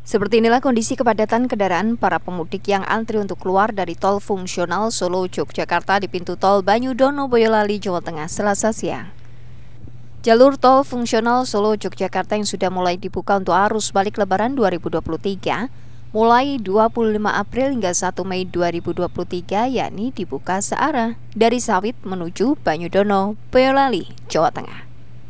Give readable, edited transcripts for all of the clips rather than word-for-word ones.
Seperti inilah kondisi kepadatan kendaraan para pemudik yang antri untuk keluar dari tol fungsional Solo Yogyakarta di pintu tol Banyudono Boyolali, Jawa Tengah, Selasa siang. Jalur tol fungsional Solo Yogyakarta yang sudah mulai dibuka untuk arus balik Lebaran 2023 mulai 25 April hingga 1 Mei 2023, yakni dibuka searah dari Sawit menuju Banyudono Boyolali, Jawa Tengah.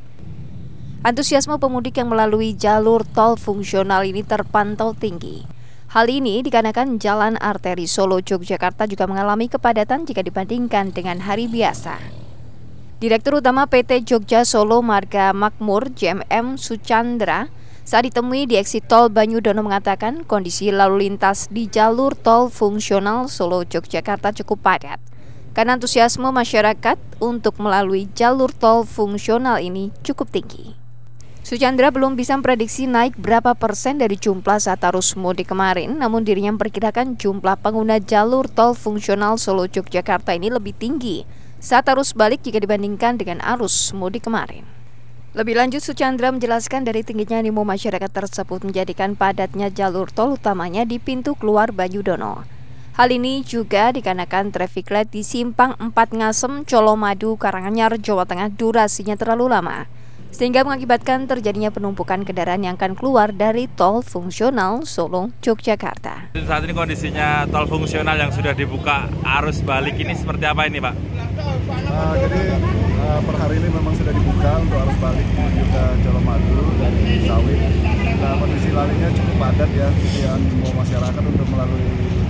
Antusiasme pemudik yang melalui jalur tol fungsional ini terpantau tinggi. Hal ini dikarenakan jalan arteri Solo Yogyakarta juga mengalami kepadatan jika dibandingkan dengan hari biasa. Direktur Utama PT Jogja Solo Marga Makmur JMM Suchandra saat ditemui di eksit tol Banyudono mengatakan kondisi lalu lintas di jalur tol fungsional Solo Yogyakarta cukup padat karena antusiasme masyarakat untuk melalui jalur tol fungsional ini cukup tinggi. Suchandra belum bisa memprediksi naik berapa persen dari jumlah saat arus mudik kemarin, namun dirinya memperkirakan jumlah pengguna jalur tol fungsional Solo Yogyakarta ini lebih tinggi saat arus balik jika dibandingkan dengan arus mudik kemarin. Lebih lanjut, Suchandra menjelaskan dari tingginya animo masyarakat tersebut menjadikan padatnya jalur tol utamanya di pintu keluar Banyudono. Hal ini juga dikarenakan traffic light di Simpang 4 Ngasem, Colomadu, Karanganyar, Jawa Tengah durasinya terlalu lama, sehingga mengakibatkan terjadinya penumpukan kendaraan yang akan keluar dari tol fungsional Solo Yogyakarta. Saat ini kondisinya tol fungsional yang sudah dibuka arus balik ini seperti apa ini, Pak? Jadi per hari ini memang sudah dibuka untuk arus balik menuju ke Colomadu dan Sawit. Kondisi lalunya cukup padat ya, jadi animo masyarakat untuk melalui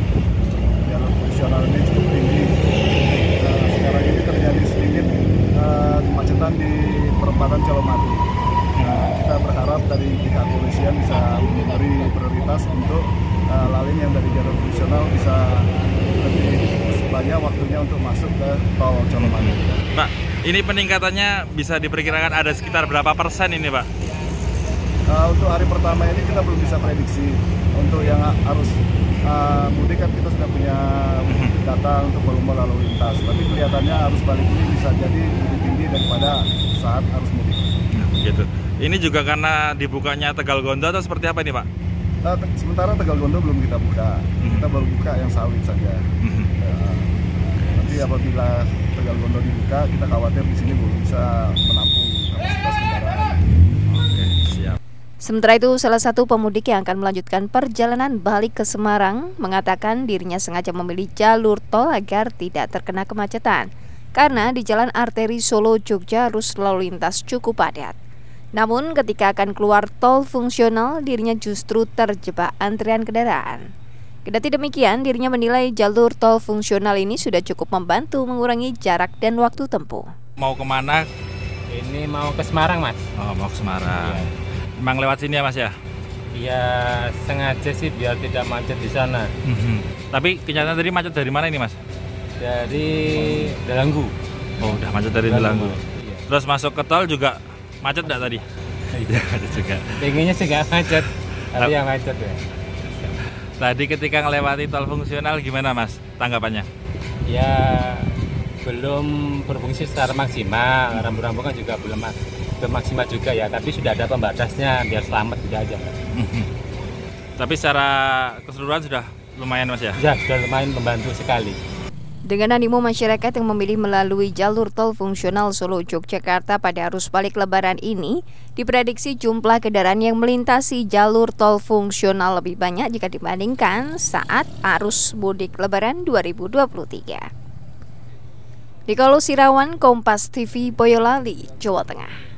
jalur fungsional ini cukup tinggi. Sekarang ini terjadi sedikit kemacetan di perempatan Colomadu. Kita berharap dari pihak kepolisian bisa memberi prioritas untuk lalin yang dari jalur fungsional bisa lebih banyak waktunya untuk masuk ke tol Colomadu. Pak, ini peningkatannya bisa diperkirakan ada sekitar berapa persen ini, Pak? Untuk hari pertama ini kita belum bisa prediksi. Untuk yang arus mudik kan kita sudah punya data untuk volume lalu lintas, tapi kelihatannya arus balik ini bisa jadi lebih tinggi daripada saat arus mudik. Gitu. Ini juga karena dibukanya Tegal Gondo atau seperti apa ini, Pak? Sementara Tegal Gondo belum kita buka, kita baru buka yang Sawit saja. Nanti apabila Tegal Gondo dibuka, kita khawatir di sini belum bisa menampung kapasitas kendaraan. Oke, siap. Sementara itu, salah satu pemudik yang akan melanjutkan perjalanan balik ke Semarang mengatakan dirinya sengaja memilih jalur tol agar tidak terkena kemacetan, karena di jalan arteri Solo Jogja arus lalu lintas cukup padat. Namun ketika akan keluar tol fungsional, dirinya justru terjebak antrian kendaraan. Kendati demikian, dirinya menilai jalur tol fungsional ini sudah cukup membantu mengurangi jarak dan waktu tempuh. Mau kemana? Ini mau ke Semarang, Mas. Oh, mau ke Semarang. Iya. Emang lewat sini ya, Mas ya? Iya, sengaja sih biar tidak macet di sana. Tapi kenyataan tadi macet dari mana ini, Mas? Dari Delanggu. Oh, udah macet dari Delanggu. Iya. Terus masuk ke tol juga macet nggak tadi? Iya, macet juga. Pengennya sih nggak macet, tapi yang macet ya. Tadi ketika ngelewati tol fungsional gimana, Mas, tanggapannya? Ya, belum berfungsi secara maksimal. Rambu-rambu kan juga belum maksimal juga ya, tapi sudah ada pembatasnya biar selamat juga aja. Tapi secara keseluruhan sudah lumayan, Mas ya? Ya, sudah lumayan membantu sekali. Dengan animo masyarakat yang memilih melalui jalur tol fungsional Solo Yogyakarta pada arus balik Lebaran ini, diprediksi jumlah kendaraan yang melintasi jalur tol fungsional lebih banyak jika dibandingkan saat arus mudik Lebaran 2023. Nikolo Sirawan, Kompas TV, Boyolali, Jawa Tengah.